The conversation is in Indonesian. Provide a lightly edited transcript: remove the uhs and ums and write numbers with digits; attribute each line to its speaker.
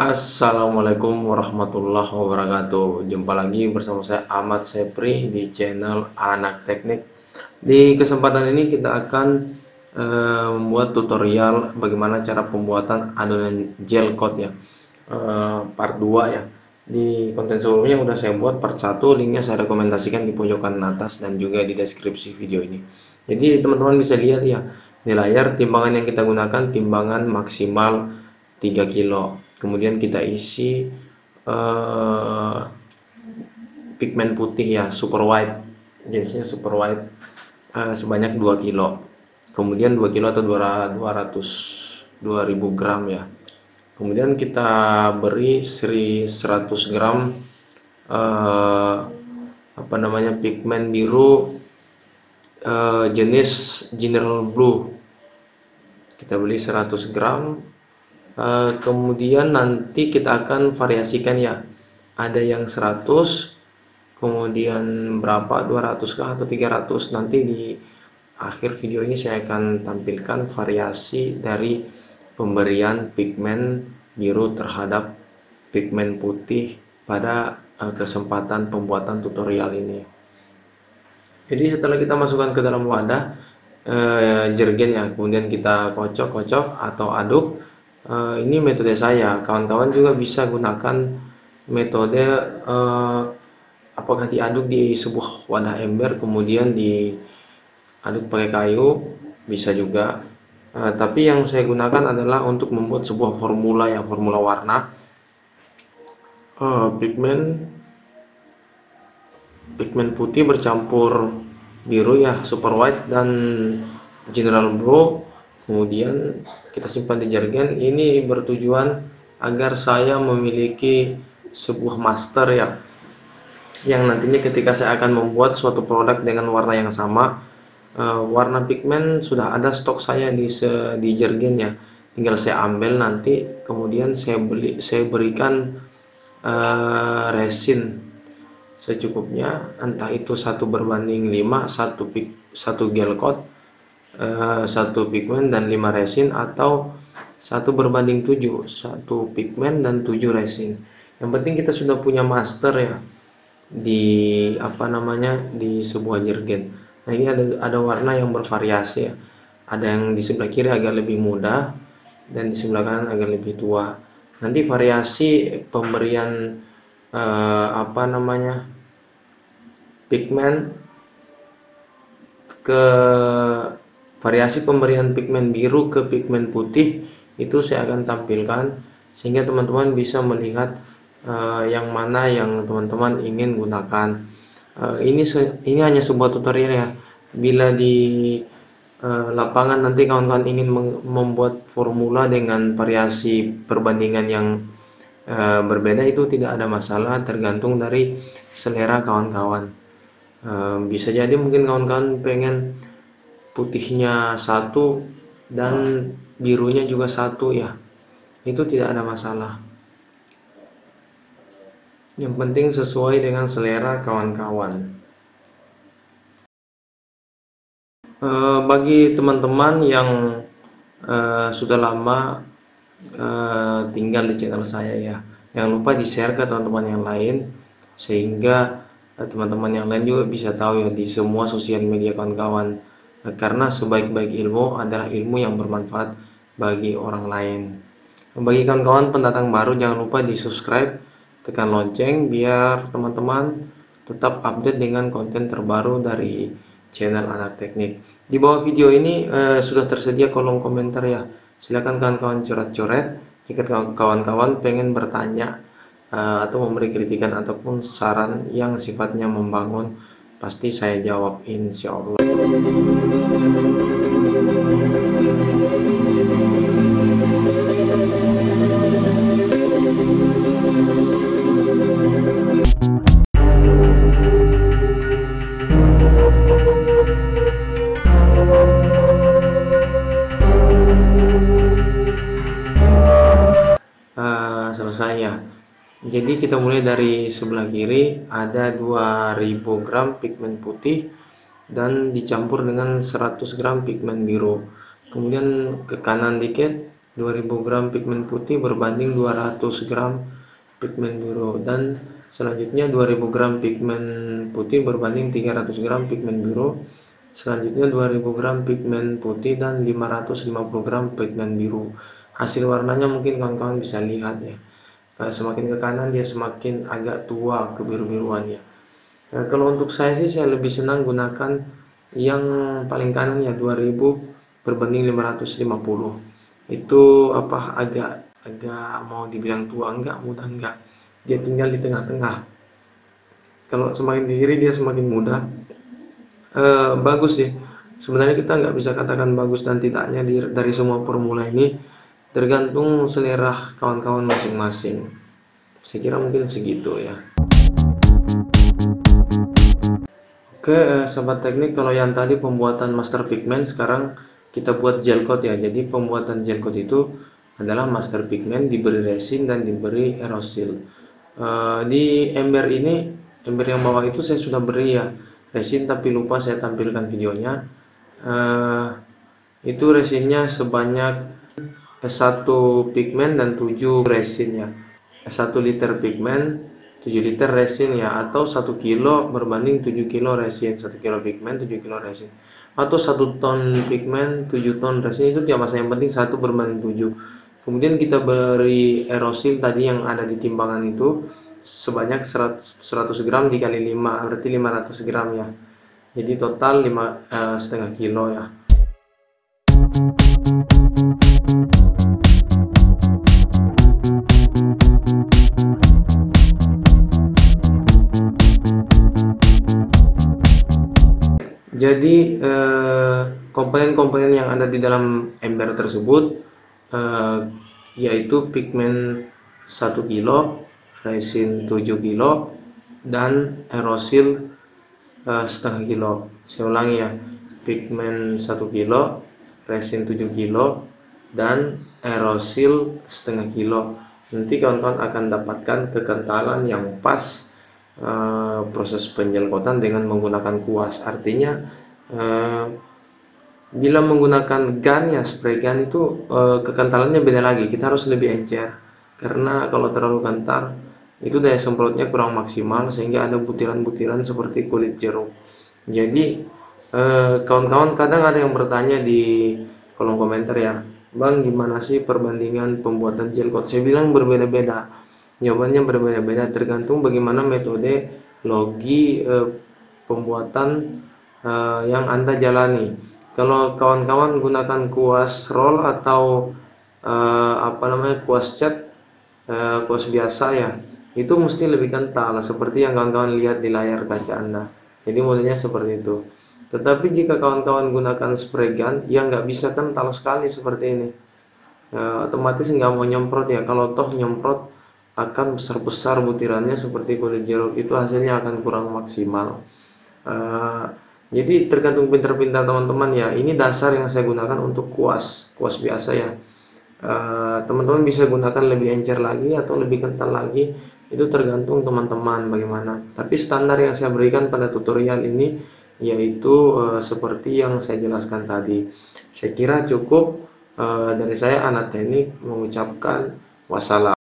Speaker 1: Assalamualaikum warahmatullahi wabarakatuh. Jumpa lagi bersama saya Ahmad Sepri di channel Anak Teknik. Di kesempatan ini kita akan membuat tutorial bagaimana cara pembuatan adonan gel coat ya, part 2 ya. Di konten sebelumnya udah saya buat part 1, linknya saya rekomendasikan di pojokan atas dan juga di deskripsi video ini. Jadi teman-teman bisa lihat ya di layar, timbangan yang kita gunakan timbangan maksimal 3 kilo. Kemudian kita isi pigmen putih ya, super white, jenisnya super white, sebanyak 2 kilo. Kemudian 2 kilo atau 2000 gram ya. Kemudian kita beri 100 gram pigmen biru jenis General Blue. Kita beli 100 gram. Kemudian nanti kita akan variasikan ya, ada yang 100, kemudian berapa, 200 kah atau 300. Nanti di akhir video ini saya akan tampilkan variasi dari pemberian pigmen biru terhadap pigmen putih pada kesempatan pembuatan tutorial ini. Jadi setelah kita masukkan ke dalam wadah jergen ya, kemudian kita kocok-kocok atau aduk. Ini metode saya, kawan-kawan juga bisa gunakan metode apakah diaduk di sebuah wadah ember kemudian diaduk pakai kayu, bisa juga. Tapi yang saya gunakan adalah untuk membuat sebuah formula ya, formula warna pigmen putih bercampur biru ya, super white dan general blue. Kemudian kita simpan di jergen. Ini bertujuan agar saya memiliki sebuah master ya, yang nantinya ketika saya akan membuat suatu produk dengan warna yang sama, warna pigmen sudah ada stok saya di jergen ya, tinggal saya ambil nanti, kemudian saya berikan resin secukupnya, entah itu 1:5, satu gel coat, 1 pigmen dan 5 resin, atau 1:7, 1 pigmen dan 7 resin. Yang penting kita sudah punya master ya di di sebuah jergen. Nah, ini ada warna yang bervariasi ya. Ada yang di sebelah kiri agak lebih muda dan di sebelah kanan agak lebih tua. Nanti variasi pemberian pigmen ke variasi pemberian pigmen biru ke pigmen putih itu saya akan tampilkan, sehingga teman-teman bisa melihat yang mana yang teman-teman ingin gunakan. Ini hanya sebuah tutorial ya. Bila di lapangan nanti kawan-kawan ingin membuat formula dengan variasi perbandingan yang berbeda, itu tidak ada masalah, tergantung dari selera kawan-kawan. Bisa jadi mungkin kawan-kawan pengen putihnya satu dan birunya juga satu ya, itu tidak ada masalah. Yang penting sesuai dengan selera kawan-kawan. Bagi teman-teman yang sudah lama tinggal di channel saya ya, jangan lupa di share ke teman-teman yang lain, sehingga teman-teman yang lain juga bisa tahu ya di semua sosial media kawan-kawan, karena sebaik-baik ilmu adalah ilmu yang bermanfaat bagi orang lain. Bagi kawan-kawan pendatang baru, jangan lupa di subscribe, tekan lonceng biar teman-teman tetap update dengan konten terbaru dari channel Anak Teknik. Di bawah video ini sudah tersedia kolom komentar ya, silakan kawan-kawan coret-coret jika kawan-kawan pengen bertanya atau memberi kritikan ataupun saran yang sifatnya membangun, pasti saya jawab insya Allah. Selesai ya. Jadi kita mulai dari sebelah kiri, ada 2000 gram pigmen putih dan dicampur dengan 100 gram pigmen biru. Kemudian ke kanan dikit 2000 gram pigmen putih berbanding 200 gram pigmen biru, dan selanjutnya 2000 gram pigmen putih berbanding 300 gram pigmen biru, selanjutnya 2000 gram pigmen putih dan 550 gram pigmen biru. Hasil warnanya mungkin kawan-kawan bisa lihat ya, semakin ke kanan dia semakin agak tua kebiru-biruannya. Kalau untuk saya sih, saya lebih senang gunakan yang paling kanan ya, 2000 berbanding 550. Itu apa, agak agak mau dibilang tua enggak, muda enggak, dia tinggal di tengah-tengah. Kalau semakin di kiri dia semakin muda. Bagus sih sebenarnya, kita nggak bisa katakan bagus dan tidaknya dari semua formula ini, tergantung selera kawan-kawan masing-masing. Saya kira mungkin segitu ya. Oke, sobat teknik, kalau yang tadi pembuatan master pigment, sekarang kita buat gel coat ya. Jadi pembuatan gel coat itu adalah master pigment diberi resin dan diberi aerosil. Di ember ini, ember yang bawah itu saya sudah beri ya resin, tapi lupa saya tampilkan videonya. Eh, itu resinnya sebanyak 1 pigmen dan 7 resin ya. 1 liter pigmen, 7 liter resin ya, atau 1 kilo berbanding 7 kilo resin. 1 kilo pigmen, 7 kilo resin, atau 1 ton pigmen, 7 ton resin, itu tidak masalah, yang penting 1 berbanding 7. Kemudian kita beri aerosil tadi yang ada di timbangan itu sebanyak 100 gram dikali 5, berarti 500 gram ya. Jadi total 5,5 kilo ya. Jadi komponen-komponen yang ada di dalam ember tersebut, eh, yaitu pigmen 1 kilo, resin 7 kilo, dan aerosil setengah kilo. Saya ulangi ya, pigmen 1 kilo, resin 7 kilo, dan aerosil setengah kilo. Nanti kawan-kawan akan dapatkan kekentalan yang pas proses penjelkotan dengan menggunakan kuas. Artinya bila menggunakan gun ya, spray gun itu kekentalannya beda lagi. Kita harus lebih encer, karena kalau terlalu kental itu daya semprotnya kurang maksimal, sehingga ada butiran-butiran seperti kulit jeruk. Jadi kawan-kawan kadang ada yang bertanya di kolom komentar ya, Bang, gimana sih perbandingan pembuatan gel coat? Saya bilang berbeda-beda. Jawabannya berbeda-beda, tergantung bagaimana metode logi pembuatan yang Anda jalani. Kalau kawan-kawan gunakan kuas roll atau kuas cat, kuas biasa ya, itu mesti lebih kental seperti yang kawan-kawan lihat di layar kaca Anda. Jadi modelnya seperti itu. Tetapi jika kawan-kawan gunakan spray gun, ya nggak bisa kental sekali seperti ini. Otomatis nggak mau nyemprot ya. Kalau toh nyemprot akan besar-besar butirannya seperti kulit jeruk, itu hasilnya akan kurang maksimal. Eh, jadi tergantung pintar-pintar teman-teman ya. Ini dasar yang saya gunakan untuk kuas biasa ya. Teman-teman bisa gunakan lebih encer lagi atau lebih kental lagi, itu tergantung teman-teman bagaimana. Tapi standar yang saya berikan pada tutorial ini yaitu seperti yang saya jelaskan tadi. Saya kira cukup. Dari saya, Anak Teknik, mengucapkan wassalam.